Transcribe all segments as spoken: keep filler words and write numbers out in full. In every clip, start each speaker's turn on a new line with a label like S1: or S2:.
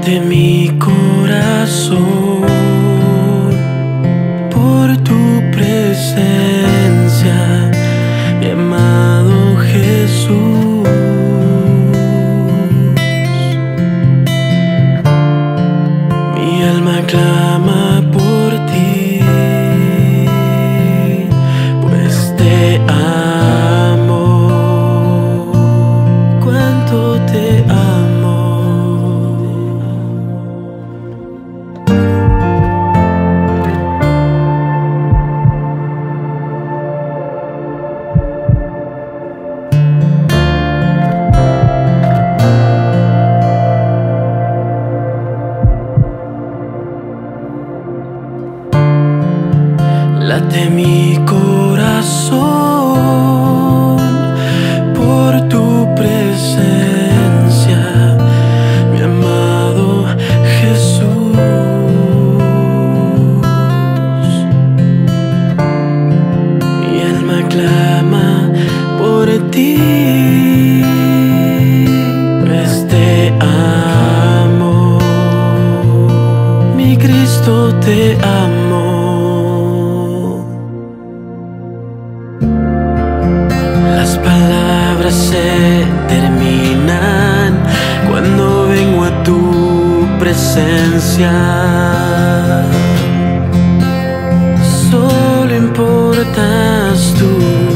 S1: Late mi corazón por tu presencia, mi amado Jesús. Mi alma clama por ti, pues te amo. Cuánto te amo. Late mi corazón por tu presencia, mi amado Jesús. Mi alma clama por ti, pues te amo. Mi Cristo, te amo. Las palabras se terminan cuando vengo a tu presencia. Solo importas tú.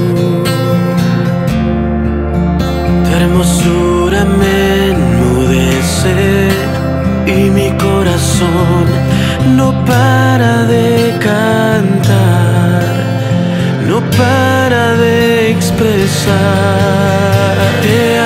S1: Tu hermosura me enmudece y mi corazón no para de cantar, no para de expresar. Te